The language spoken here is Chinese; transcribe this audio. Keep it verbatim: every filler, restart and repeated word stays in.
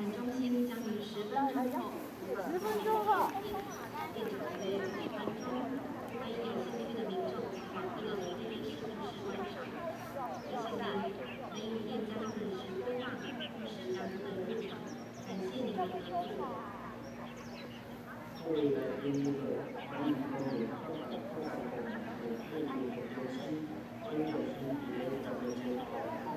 展中心将于十分钟后， 十分钟后， 电子杯开通，欢迎有兴趣的民众到各乐推荐实品室观赏。提醒您，能与店家人行规划不实价格等入场。感谢您的合作。 各位来宾欢迎光临高档特色的产品配置研究室，中国区别早餐街。